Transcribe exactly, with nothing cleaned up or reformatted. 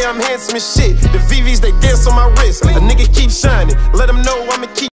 I'm handsome as shit. The V Vs, they dance on my wrist. A nigga keep shining, let them know I'ma keep